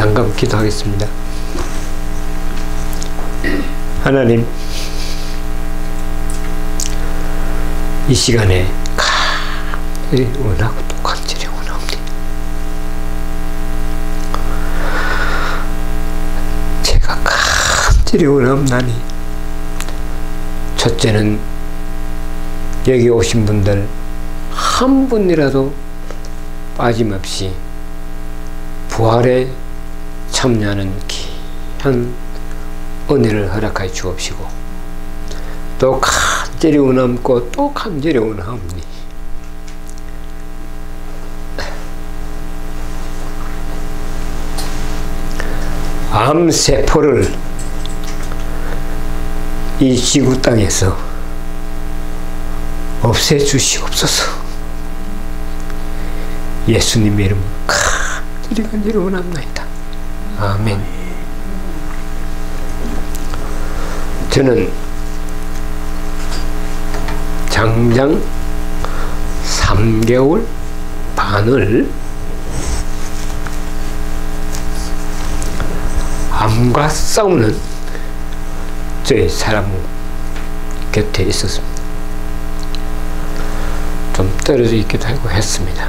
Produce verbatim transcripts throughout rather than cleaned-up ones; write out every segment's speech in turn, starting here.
잠깐 기도하겠습니다. 하나님, 이 시간에 간절히 원하고 또 간절히 원하옵니다. 제가 간절히 원하옵나니, 첫째는 여기 오신 분들 한 분이라도 빠짐없이 부활에 참여하는 귀한 은혜를 허락하여 주옵시고, 또 간절히 원하옵고 또 간절히 원하옵니 암세포를 이 지구 땅에서 없애주시옵소서. 예수님의 이름으로 간절히 간절히 원합니다. 아멘. 저는 장장 삼 개월 반을 암과 싸우는 저희 사람 곁에 있었습니다. 좀 떨어져 있기도 하고 했습니다.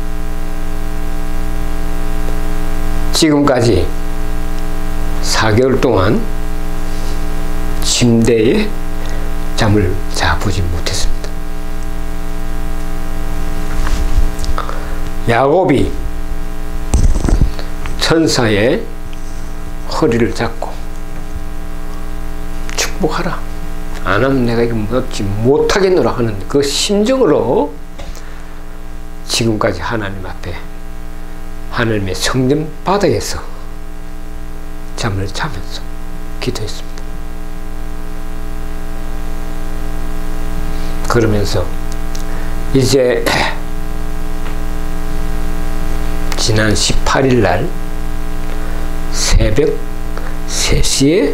지금까지 사 개월 동안 침대에 잠을 자보지 못했습니다. 야곱이 천사의 허리를 잡고 축복하라, 안 하면 내가 이거 먹지 못하겠노라 하는 그 심정으로 지금까지 하나님 앞에, 하나님의 성전 바닥에서 잠을 자면서 기도했습니다. 그러면서 이제 지난 십팔 일 날 새벽 세 시에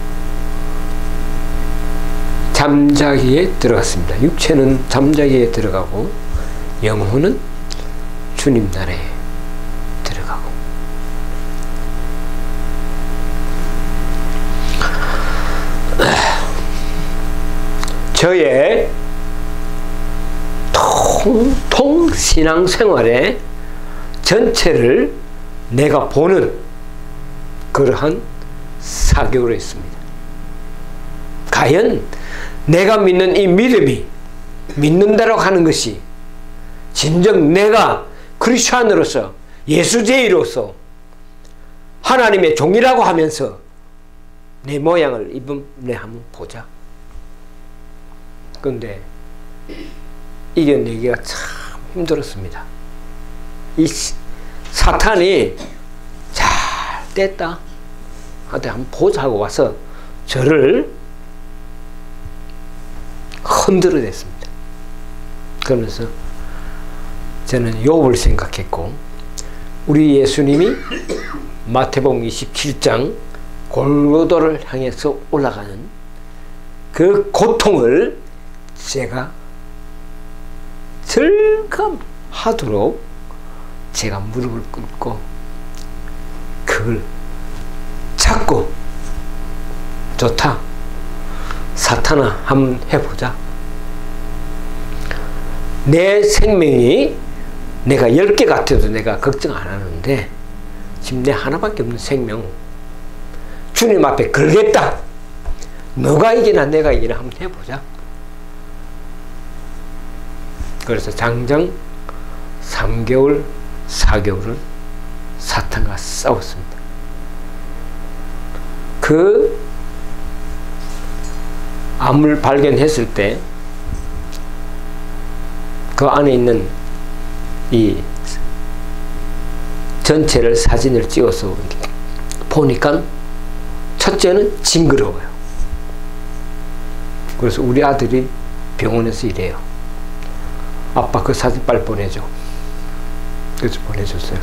잠자기에 들어갔습니다. 육체는 잠자기에 들어가고 영혼은 주님 나라에 들어가고, 저의 통통 신앙생활의 전체를 내가 보는 그러한 사 개월을 했습니다. 과연 내가 믿는 이 믿음이, 믿는다라고 하는 것이 진정 내가 크리스찬으로서, 예수제이로서 하나님의 종이라고 하면서 내 모양을 이번에 한번 보자. 그런데 이겨내기가 참 힘들었습니다. 이 사탄이 잘 됐다 한테 한번 보자 하고 와서 저를 흔들어냈습니다. 그러면서 저는 욥을 생각했고, 우리 예수님이 마태복음 이십칠 장 골고다를 향해서 올라가는 그 고통을 제가 절감하도록 제가 무릎을 꿇고 그걸 찾고, 좋다, 사탄아 한번 해보자. 내 생명이 내가 열 개 같아도 내가 걱정 안 하는데 지금 내 하나밖에 없는 생명 주님 앞에 걸겠다. 너가 이기나 내가 이기나 한번 해보자. 그래서 장장 삼 개월 사 개월을 사탄과 싸웠습니다. 그 암을 발견했을 때 그 안에 있는 이 전체를 사진을 찍어서 보니까 첫째는 징그러워요. 그래서 우리 아들이 병원에서 이래요. 아빠 그 사진 빨리 보내줘. 그래서 보내줬어요.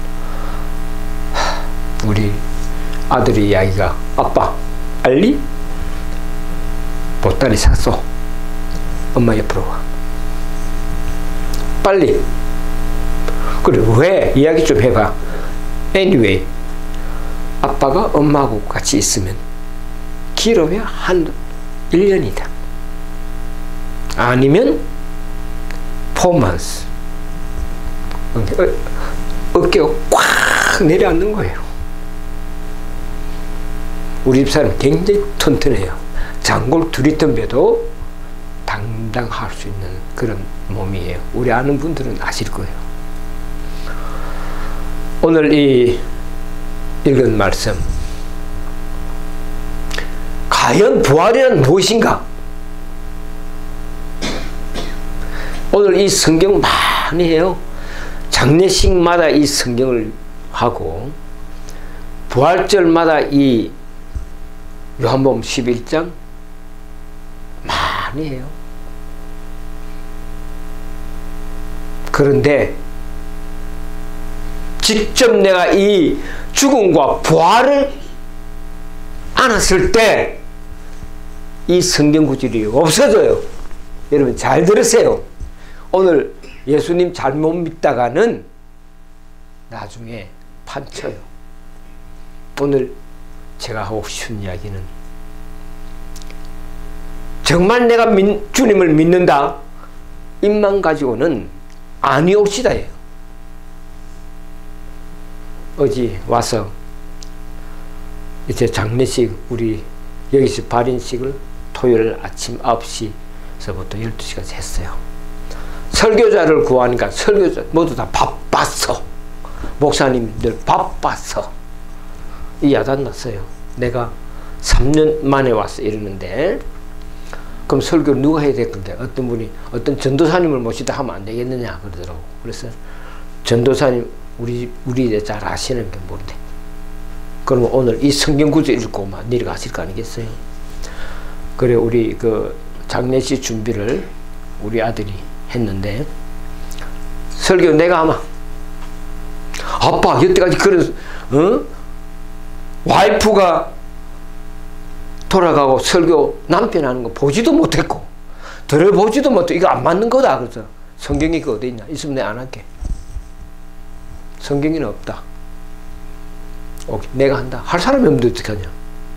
우리 아들이 이야기가, 아빠 빨리 보따리 샀어. 엄마 옆으로 와. 빨리. 그래 왜? 이야기 좀 해봐. Anyway 아빠가 엄마하고 같이 있으면 길어야 한 일 년이다. 아니면 four months. 어깨가 꽉 내려앉는 거예요. 우리 집사람 굉장히 튼튼해요. 장골 둘이 덤벼도 당당할 수 있는 그런 몸이에요. 우리 아는 분들은 아실 거예요. 오늘 이 읽은 말씀, 과연 부활이란 무엇인가? 오늘 이 성경 많이 해요. 장례식마다 이 성경을 하고 부활절마다 이 요한복음 십일 장 많이 해요. 그런데 직접 내가 이 죽음과 부활을 안았을 때 이 성경 구절이 없어져요. 여러분 잘 들으세요. 오늘 예수님 잘못 믿다가는 나중에 판쳐요. 오늘 제가 하고 싶은 이야기는 정말 내가 믿, 주님을 믿는다 입만 가지고는 아니옵시다예요. 어제 와서 이제 장례식 우리 여기서 발인식을 토요일 아침 아홉 시서부터 열두 시까지 했어요. 설교자를 구하니까 설교자 모두 다 바빴어. 목사님들 바빴어. 이 야단 났어요. 내가 삼 년 만에 와서 이러는데 그럼 설교를 누가 해야 될 건데 어떤 분이 어떤 전도사님을 모시다 하면 안 되겠느냐 그러더라고. 그래서 전도사님 우리 우리 잘 아시는 게 뭔데? 그러면 오늘 이 성경 구절 읽고만 내려가실 거 아니겠어요? 그래 우리 그 장례식 준비를 우리 아들이 했는데 설교 내가 아마 아빠 여태까지 그런 어? 와이프가 돌아가고 설교 남편 하는 거 보지도 못했고 들어보지도 못해. 이거 안 맞는 거다. 그래서 성경이 그 어디 있냐? 있으면 내가 안 할게. 성경에는 없다. 오케이, 내가 한다. 할 사람이 없는데 어떻게 하냐?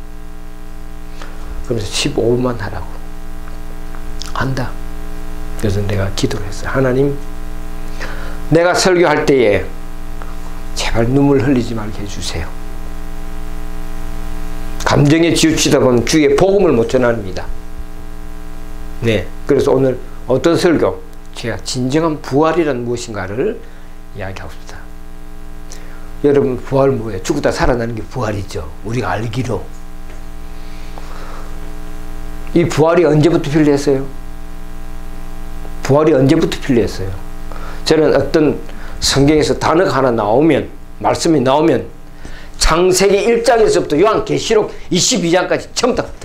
그러면서 십오 분만 하라고. 한다. 그래서 내가 기도를 했어요. 하나님, 내가 설교할 때에 제발 눈물 흘리지 말게 해주세요. 감정에 치우치다 보면 주의 복음을 못 전합니다. 네. 그래서 오늘 어떤 설교? 제가 진정한 부활이란 무엇인가를 이야기하고 싶다. 여러분, 부활 뭐예요? 죽었다 살아나는 게 부활이죠. 우리가 알기로. 이 부활이 언제부터 필요했어요? 부활이 언제부터 필요했어요? 저는 어떤 성경에서 단어가 하나 나오면, 말씀이 나오면 창세기 일 장에서부터 요한계시록 이십이 장까지 전부 다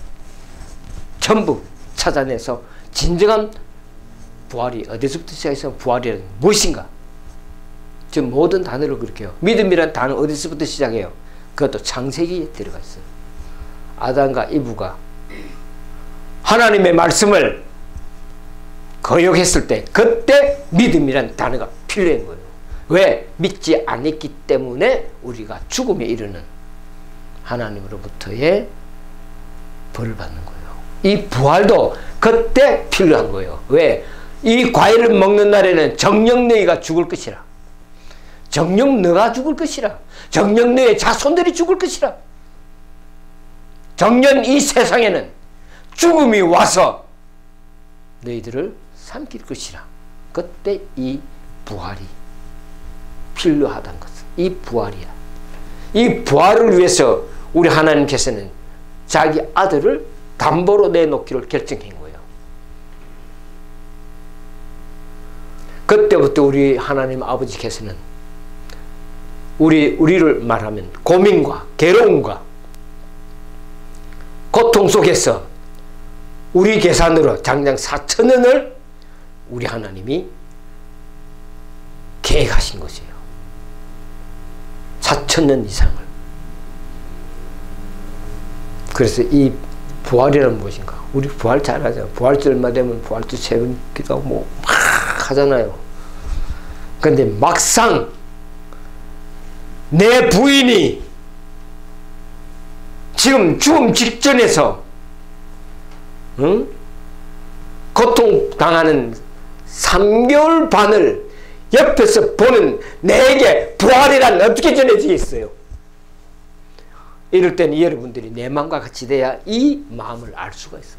전부 찾아내서 진정한 부활이 어디서부터 시작해서 부활이란 무엇인가? 지금 모든 단어를 그렇게 해요. 믿음이란 단어 어디서부터 시작해요? 그것도 창세기에 들어가 있어요. 아담과 이브가 하나님의 말씀을 거역했을 때 그때 믿음이란 단어가 필요한 거예요. 왜? 믿지 않았기 때문에 우리가 죽음에 이르는 하나님으로부터의 벌을 받는 거예요. 이 부활도 그때 필요한 거예요. 왜? 이 과일을 먹는 날에는 정녕 너희가 죽을 것이라. 정녕 너가 죽을 것이라. 정녕 너의 자손들이 죽을 것이라. 정녕 이 세상에는 죽음이 와서 너희들을 삼킬 것이라. 그때 이 부활이 필요하다는 것은 이 부활이야. 이 부활을 위해서 우리 하나님께서는 자기 아들을 담보로 내놓기를 결정한 거예요. 그때부터 우리 하나님 아버지께서는 우리, 우리를 말하면 고민과 괴로움과 고통 속에서 우리 계산으로 장장 사천 년을 우리 하나님이 계획하신 것이에요. 사천 년 이상을. 그래서 이 부활이란 무엇인가? 우리 부활 잘하죠. 부활절만 되면 부활절 세우기도 하고 뭐 막 하잖아요. 근데 막상 내 부인이 지금 죽음 직전에서 응? 고통당하는 삼 개월 반을 옆에서 보는 내게 부활이란 어떻게 전해지겠어요? 이럴 때는 여러분들이 내 마음과 같이 돼야 이 마음을 알 수가 있어요.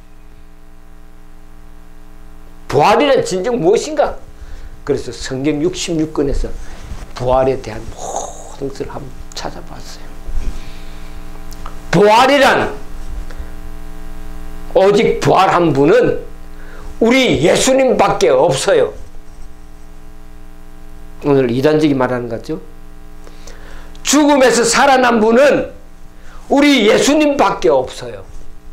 부활이란 진정 무엇인가? 그래서 성경 육십육 권에서 부활에 대한 모든 것을 한번 찾아봤어요. 부활이란 오직 부활한 분은 우리 예수님밖에 없어요. 오늘 이단적이 말하는 거죠. 죽음에서 살아난 분은 우리 예수님밖에 없어요.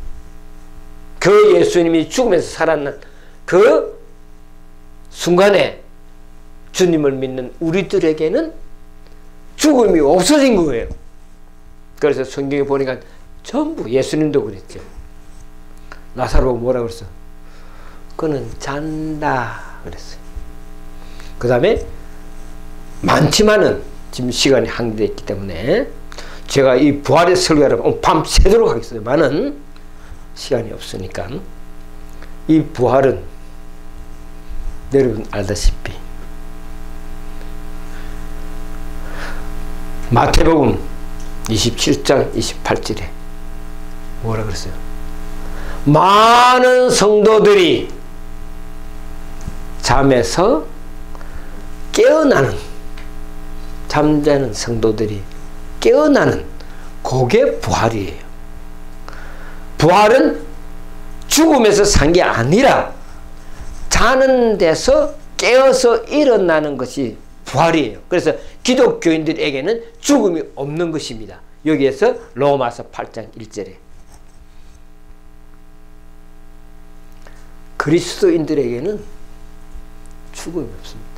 그 예수님이 죽음에서 살아난 그 순간에 주님을 믿는 우리들에게는 죽음이 없어진 거예요. 그래서 성경에 보니까 전부 예수님도 그랬죠. 나사로가 뭐라고 그랬어? 그는 잔다 그랬어요. 그 다음에 많지만은 지금 시간이 한계되어 있기 때문에 제가 이 부활의 설교를 밤새도록 하겠습니다만은 시간이 없으니까 이 부활은 여러분 알다시피 마태복음 이십칠 장 이십팔 절에 뭐라 그랬어요? 많은 성도들이 잠에서 깨어나는, 잠자는 성도들이 깨어나는 그게 부활이에요. 부활은 죽음에서 산 게 아니라 자는 데서 깨어서 일어나는 것이 부활이에요. 그래서 기독교인들에게는 죽음이 없는 것입니다. 여기에서 로마서 팔 장 일 절에 그리스도인들에게는 죽음이 없습니다.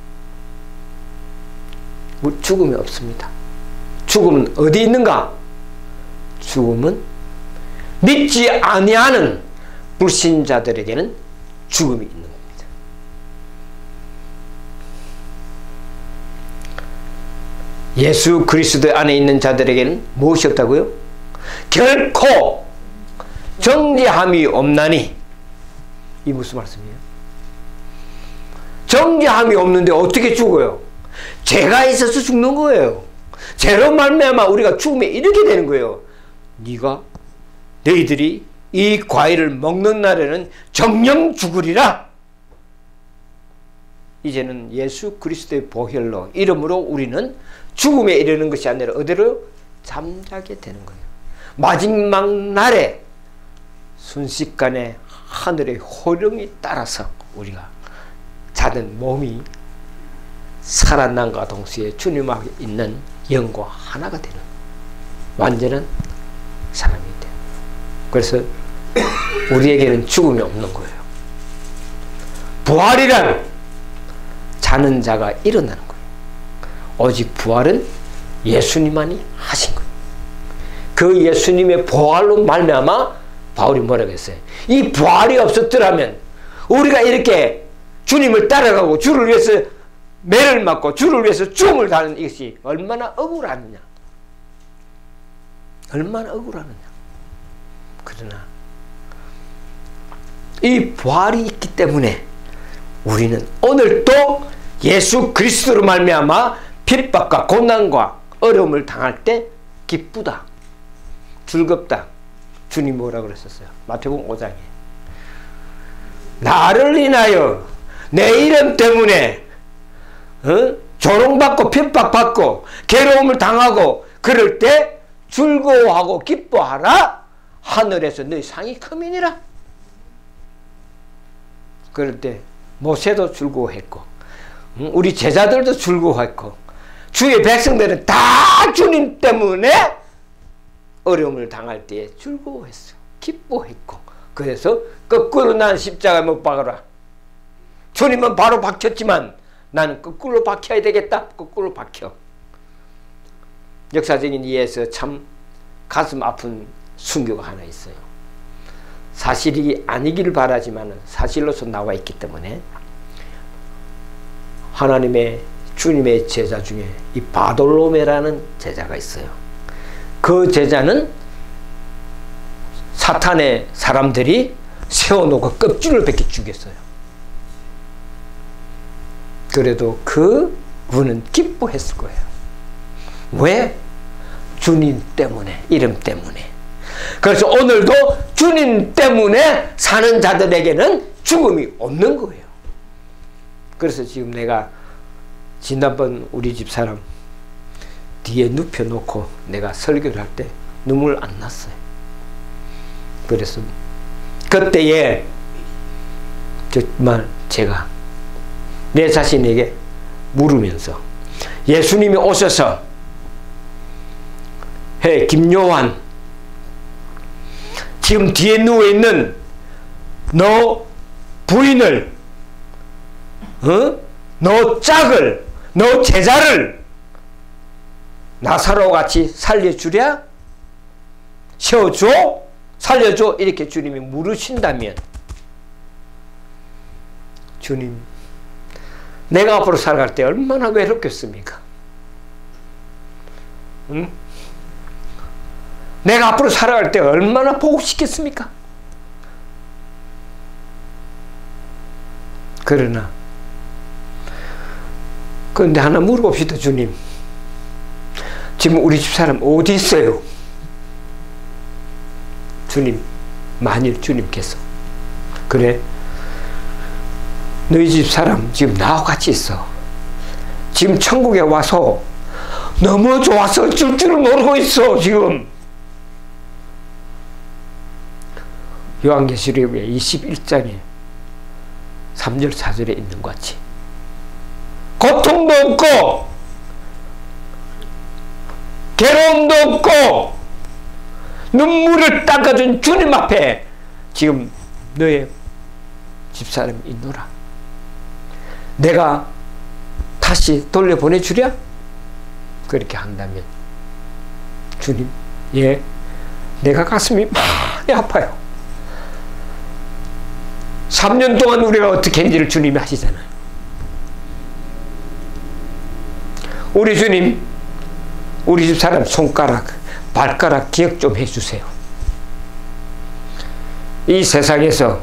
죽음이 없습니다. 죽음은 어디 있는가? 죽음은 믿지 아니하는 불신자들에게는 죽음이 있는 겁니다. 예수 그리스도 안에 있는 자들에게는 무엇이 없다고요? 결코 정죄함이 없나니. 이 무슨 말씀이에요? 정죄함이 없는데 어떻게 죽어요? 죄가 있어서 죽는 거예요. 죄로 말미암아 우리가 죽음에 이르게 되는 거예요. 네가 너희들이 이 과일을 먹는 날에는 정령 죽으리라. 이제는 예수 그리스도의 보혈로 이름으로 우리는 죽음에 이르는 것이 아니라 어디로? 잠자게 되는 거예요. 마지막 날에 순식간에 하늘의 호령이 따라서 우리가 자는 몸이 살아난과 동시에 주님 앞에 있는 영과 하나가 되는 완전한 사람이 돼요. 그래서 우리에게는 죽음이 없는 거예요. 부활이란 자는 자가 일어나는 거예요. 오직 부활은 예수님만이 하신 거예요. 그 예수님의 부활로 말미암아 바울이 뭐라고 했어요? 이 부활이 없었더라면 우리가 이렇게 주님을 따라가고 주를 위해서 매를 맞고 주를 위해서 죽음을 당하는 이것이 얼마나 억울하느냐. 얼마나 억울하느냐. 그러나 이 부활이 있기 때문에 우리는 오늘도 예수 그리스도로 말미암아 핍박과 고난과 어려움을 당할 때 기쁘다, 즐겁다. 주님 뭐라고 그랬었어요? 마태복음 오 장에 나를 인하여 내 이름 때문에 어? 조롱받고 핍박받고 괴로움을 당하고 그럴 때 즐거워하고 기뻐하라. 하늘에서 너희 상이 크미니라. 그럴 때 모세도 즐거워했고 우리 제자들도 즐거워했고 주의 백성들은 다 주님 때문에 어려움을 당할 때에 즐거워했어요. 기뻐했고 그래서 거꾸로 난 십자가에 못 박아라. 주님은 바로 박혔지만 나는 거꾸로 박혀야 되겠다. 거꾸로 박혀. 역사적인 이해에서 참 가슴 아픈 순교가 하나 있어요. 사실이 아니기를 바라지만 사실로서 나와 있기 때문에 하나님의 주님의 제자 중에 이 바돌로메라는 제자가 있어요. 그 제자는 사탄의 사람들이 세워놓고 껍질을 벗겨 죽였어요. 그래도 그 분은 기뻐했을 거예요. 왜? 주님 때문에, 이름 때문에. 그래서 오늘도 주님 때문에 사는 자들에게는 죽음이 없는 거예요. 그래서 지금 내가 지난번 우리 집 사람 뒤에 눕혀놓고 내가 설교를 할 때 눈물 안 났어요. 그래서 그때에 정말 제가 내 자신에게 물으면서 예수님이 오셔서 해 김요한 지금 뒤에 누워있는 너 부인을 어? 너 짝을 너 제자를 나사로와 같이 살려주랴? 세워줘? 살려줘? 이렇게 주님이 물으신다면 주님 내가 앞으로 살아갈 때 얼마나 외롭겠습니까? 응? 내가 앞으로 살아갈 때 얼마나 보고 싶겠습니까? 그러나 그런데 하나 물어봅시다. 주님 지금 우리 집 사람 어디 있어요? 주님 만일 주님께서 그래 너희 집 사람 지금 나와 같이 있어. 지금 천국에 와서 너무 좋아서 줄 줄을 모르고 있어. 지금 요한계시록의 이십일 장에 삼 절 사 절에 있는 것 같이 고통도 없고 괴로움도 없고 눈물을 닦아준 주님 앞에 지금 너의 집사람이 있노라. 내가 다시 돌려보내주랴? 그렇게 한다면 주님 예 내가 가슴이 많이 아파요. 삼 년 동안 우리가 어떻게 했는지를 주님이 하시잖아요. 우리 주님 우리 집 사람 손가락 발가락 기억 좀 해주세요. 이 세상에서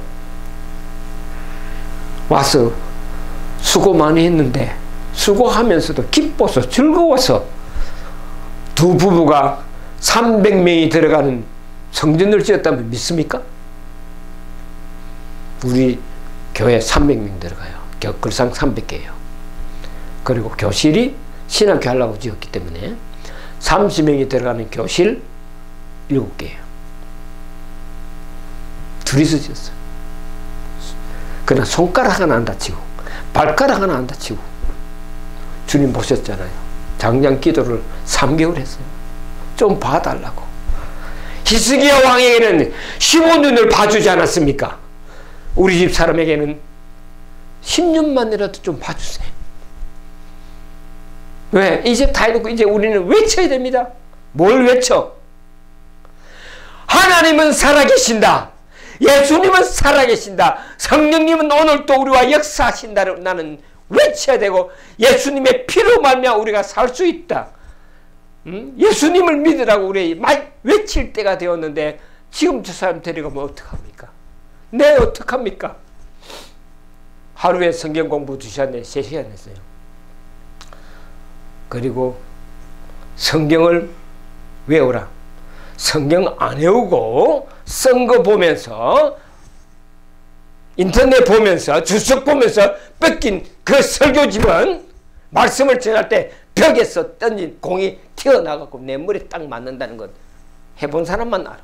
와서 수고 많이 했는데 수고하면서도 기뻐서 즐거워서 두 부부가 삼백 명이 들어가는 성전을 지었다면 믿습니까? 우리 교회 삼백 명 들어가요. 글상 삼백 개예요. 그리고 교실이 신학교 하려고 지었기 때문에 삼십 명이 들어가는 교실 일곱 개예요. 둘이서 지었어요. 그러나 손가락 하나 안 다치고 발가락 하나 안 다치고 주님 보셨잖아요. 장장 기도를 삼 개월 했어요. 좀 봐달라고. 히스기야 왕에게는 십오 년을 봐주지 않았습니까? 우리 집 사람에게는 십 년만이라도 좀 봐주세요. 왜? 이제 다 해놓고 이제 우리는 외쳐야 됩니다. 뭘 외쳐? 하나님은 살아계신다. 예수님은 살아계신다. 성령님은 오늘 또 우리와 역사하신다를 나는 외쳐야 되고 예수님의 피로 말미암아 우리가 살 수 있다. 음? 예수님을 믿으라고 우리 막 외칠 때가 되었는데 지금 저 사람 데려가면 어떡합니까? 네, 어떡합니까? 하루에 성경 공부 두 시간에 세 시간 했어요. 그리고 성경을 외우라. 성경 안 외우고 쓴 거 보면서 인터넷 보면서 주석 보면서 뺏긴 그 설교집은 말씀을 전할 때 벽에서 던진 공이 튀어나가고 내 머리에 딱 맞는다는 것 해본 사람만 알아.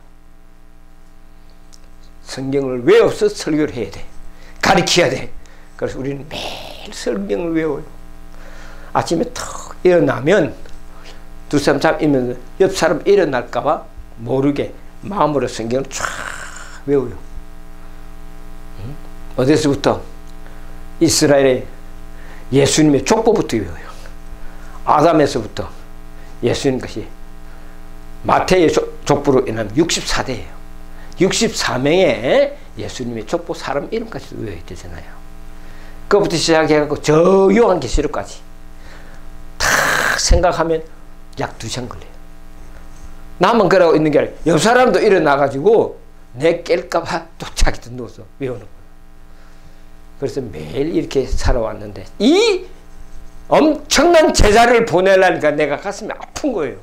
성경을 외워서 설교를 해야 돼. 가르쳐야 돼. 그래서 우리는 매일 성경을 외워요. 아침에 턱 일어나면 두 사람 잠이면 옆 사람 일어날까봐 모르게 마음으로 성경을 쫙 외워요. 응? 어디서부터? 이스라엘의 예수님의 족보부터 외워요. 아담에서부터 예수님 것이 마태의 족보로 인하면 육십사 대예요. 육십사 명의 예수님의 족보 사람 이름까지 외워야 되잖아요. 그것부터 시작해갖고 저 요한계시록까지 다 생각하면 약 두 시간 걸려요. 나만 그러고 있는 게 아니라 옆 사람도 일어나가지고 내 깰까봐 또 자기도 누워서 외우는 거예요. 그래서 매일 이렇게 살아왔는데 이 엄청난 제자를 보내려니까 내가 가슴이 아픈 거예요.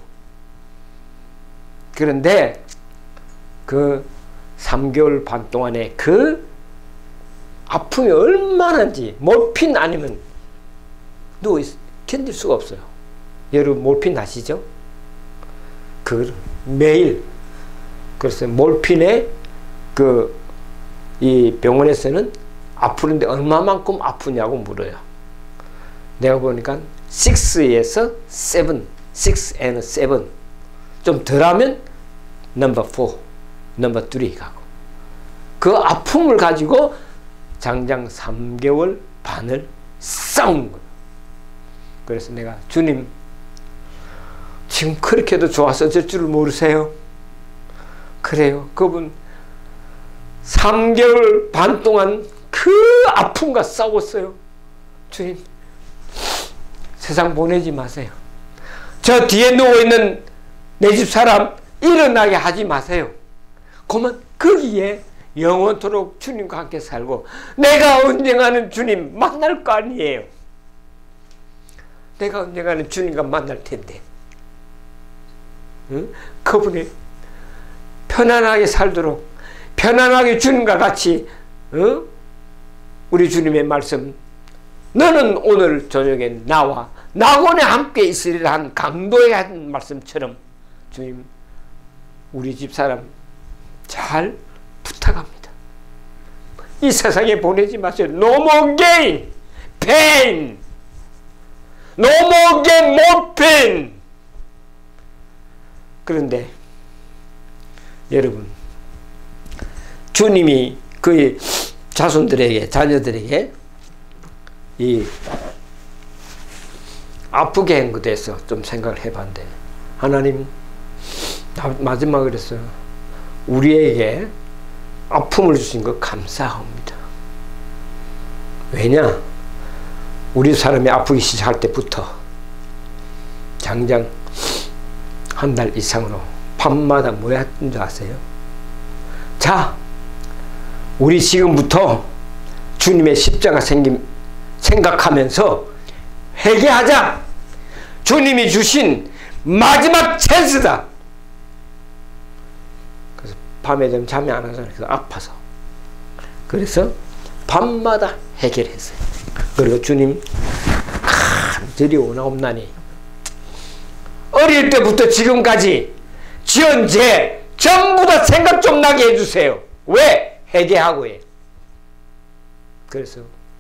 그런데 그 삼 개월 반 동안에 그 아픔이 얼마나인지 몰핀 아니면 누워 견딜 수가 없어요. 여러분 몰핀 아시죠? 그 매일 그래서 몰핀에 그 이 병원에서는 아프는데 얼마만큼 아프냐고 물어요. 내가 보니까 육에서 칠, 육 and 칠. 좀 덜하면 넘버 사, 넘버 삼 가고. 그 아픔을 가지고 장장 삼 개월 반을 싸운 거예요. 그래서 내가 주님 지금 그렇게도 좋았을 줄 모르세요? 그래요. 그분 삼 개월 반 동안 그 아픔과 싸웠어요. 주님 세상 보내지 마세요. 저 뒤에 누워있는 내 집 사람 일어나게 하지 마세요. 그러면 거기에 영원토록 주님과 함께 살고 내가 언젠가는 주님 만날 거 아니에요. 내가 언젠가는 주님과 만날 텐데 응? 그분이 편안하게 살도록 편안하게 주님과 같이 응? 우리 주님의 말씀 너는 오늘 저녁에 나와 낙원에 함께 있으리라 한 강도의 한 말씀처럼 주님 우리 집사람 잘 부탁합니다. 이 세상에 보내지 마세요. No more gain, pain. No more gain, more pain. 그런데 여러분 주님이 그의 자손들에게 자녀들에게 이 아프게 한 것에 대해서 좀 생각을 해봤는데 하나님 마지막에 그랬어요. 우리에게 아픔을 주신 것 감사합니다. 왜냐? 우리 사람이 아프기 시작할 때부터 장장 한 달 이상으로 밤마다 뭐 했던 줄 아세요? 자, 우리 지금부터 주님의 십자가 생김 생각하면서 회개하자. 주님이 주신 마지막 찬스다. 그래서 밤에 되면 잠이 안 와서 그래서 아파서 그래서 밤마다 해결했어요. 그리고 주님 간절히 원하옵나니 어릴 때부터 지금까지 지은 죄 전부 다 생각 좀 나게 해주세요. 왜? 회개하고 해. 그래서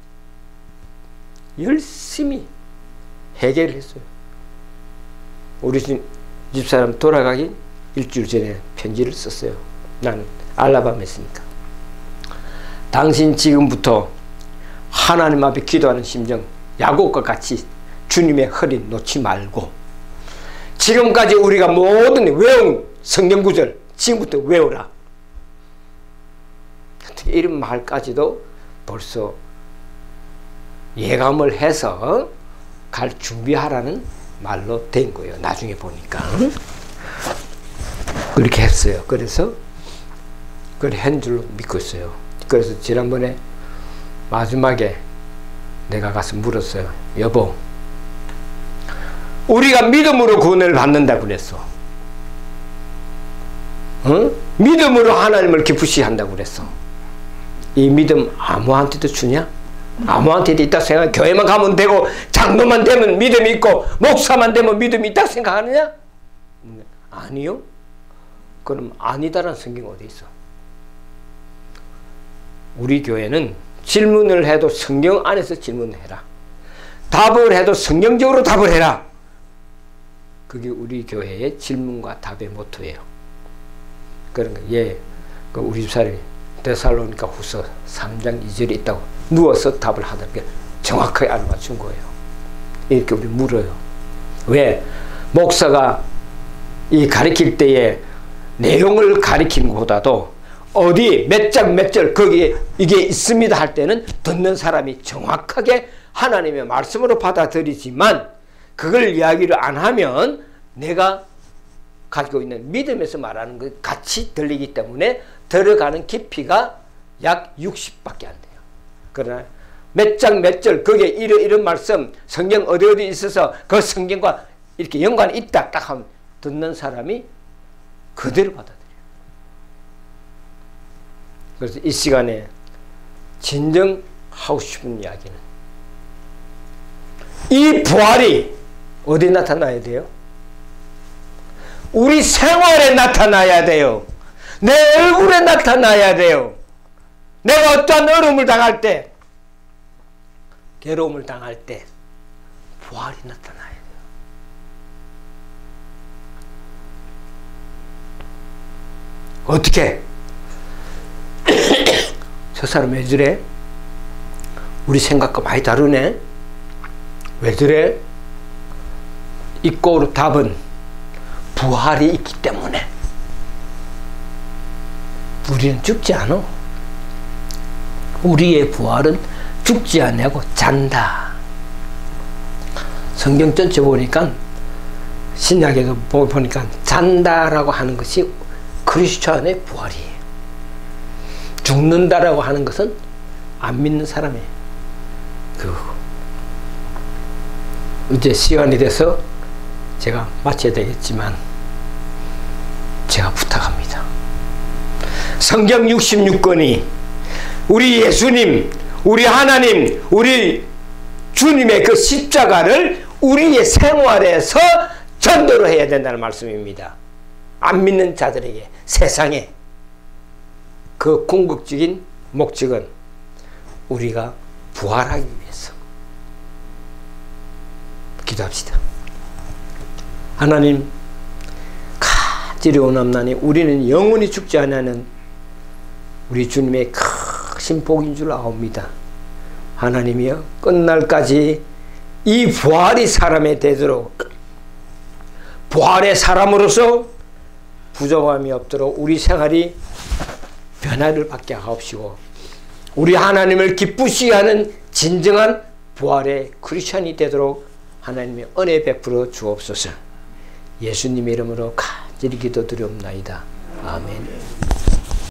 열심히 회개를 했어요. 우리 집, 집사람 돌아가기 일주일 전에 편지를 썼어요. 나는 알라바마에 있으니까. 당신 지금부터 하나님 앞에 기도하는 심정 야곱과 같이 주님의 허리 놓지 말고 지금까지 우리가 모든 외운 성경 구절 지금부터 외우라. 이런 말까지도 벌써 예감을 해서 갈 준비하라는 말로 된 거예요. 나중에 보니까 그렇게 했어요. 그래서 그걸 한 줄로 믿고 있어요. 그래서 지난번에 마지막에 내가 가서 물었어요. 여보, 우리가 믿음으로 구원을 받는다 그랬어. 응? 믿음으로 하나님을 기쁘시게 한다고 그랬어. 이 믿음 아무한테도 주냐? 아무한테도 있다 생각. 교회만 가면 되고 장로만 되면 믿음이 있고 목사만 되면 믿음이 있다 생각하느냐? 아니요. 그럼 아니다라는 성경 어디 있어? 우리 교회는 질문을 해도 성경 안에서 질문해라. 답을 해도 성경적으로 답을 해라. 그게 우리 교회의 질문과 답의 모토예요. 그러니까 예, 그 우리 집사람이 데살로니가 후서 삼 장 이 절에 있다고 누워서 답을 하던 게 정확하게 알아맞춘 거예요. 이렇게 우리 물어요. 왜? 목사가 이 가르칠 때에 내용을 가르치는 것보다도 어디 몇 장 몇 절 거기에 이게 있습니다 할 때는 듣는 사람이 정확하게 하나님의 말씀으로 받아들이지만 그걸 이야기를 안 하면 내가 가지고 있는 믿음에서 말하는 것 같이 들리기 때문에 들어가는 깊이가 약 육십밖에 안 돼요. 그러나 몇 장 몇 절 거기에 이런 이런 말씀 성경 어디 어디 있어서 그 성경과 이렇게 연관이 있다 딱 하면 듣는 사람이 그대로 받아들여요. 그래서 이 시간에 진정 하고 싶은 이야기는 이 부활이 어디 나타나야 돼요? 우리 생활에 나타나야 돼요. 내 얼굴에 나타나야 돼요. 내가 어떠한 어려움을 당할 때, 괴로움을 당할 때 부활이 나타나야 돼요. 어떻게? 저 사람 왜 저래? 우리 생각과 많이 다르네? 왜 저래? 이꼬로 답은 부활이 있기 때문에. 우리는 죽지 않아. 우리의 부활은 죽지 않냐고 잔다. 성경 전체 보니까 신약에도 보니까 잔다라고 하는 것이 그리스도 안의 부활이에요. 죽는다라고 하는 것은 안 믿는 사람의 그거고. 이제 시간이 돼서 제가 마쳐야 되겠지만 제가 부탁합니다. 성경 육십육 권이 우리 예수님, 우리 하나님, 우리 주님의 그 십자가를 우리의 생활에서 전도를 해야 된다는 말씀입니다. 안 믿는 자들에게, 세상에. 그 궁극적인 목적은 우리가 부활하기 위해서. 기도합시다. 하나님, 간절히 원함나니 우리는 영원히 죽지 않는 우리 주님의 크신 복인 줄 아옵니다. 하나님이여, 끝날까지 이 부활이 사람에 되도록, 부활의 사람으로서 부정함이 없도록 우리 생활이 변화를 받게 하옵시고, 우리 하나님을 기쁘시게 하는 진정한 부활의 크리스천이 되도록 하나님의 은혜 베풀어 주옵소서. 예수님의 이름으로 간절히 기도드리옵나이다. 아멘.